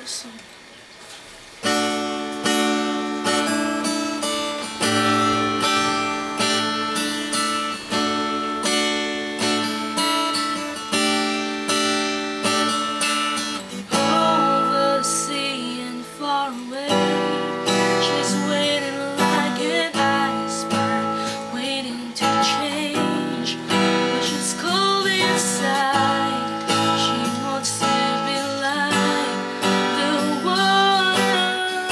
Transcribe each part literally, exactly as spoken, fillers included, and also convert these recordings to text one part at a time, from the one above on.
listen. Over the sea and far away, she's waiting like an iceberg, waiting to change. But she's cold inside. She wants to be like the water.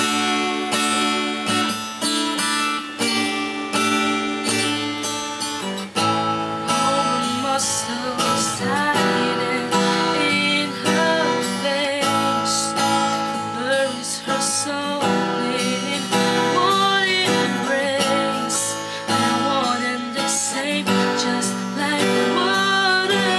All the muscles tighten in her face, buries her soul in one embrace. And one and the same, just like water.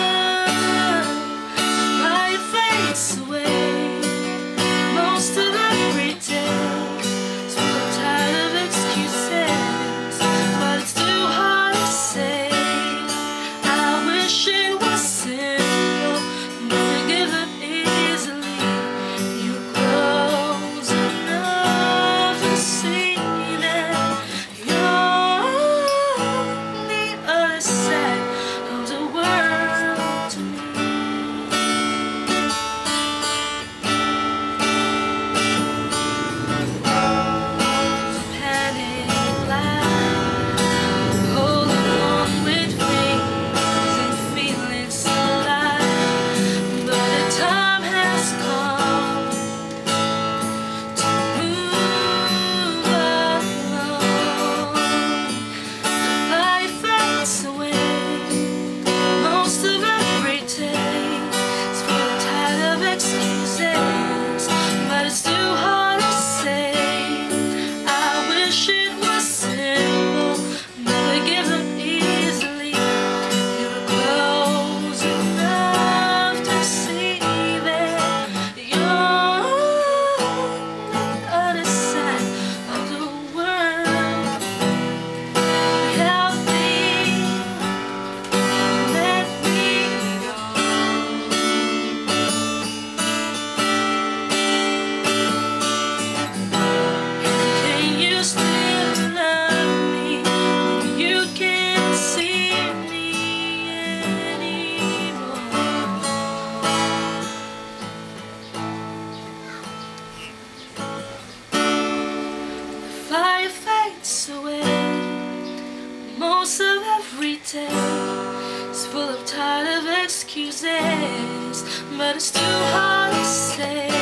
Life fades away, most of every day. So I'm tired of excuses, but it's too hard to say. I wish it was simple, but I give up easily. You're close enough to see that you're on the other side of the world to me. Panic like holding on with fingers and feeling so alive. But the time has come to move along. The fight fades away, most of every day. It's full of tired of excuses, but it's too hard to say. I wish it was simple, but I give up easily. You're close enough to see that you're on the other side of the world. Help me, let me go. Can you still love me when you can't see me anymore? The fire fades away, most of every day. It's full of tired of excuses, but it's too hard to say.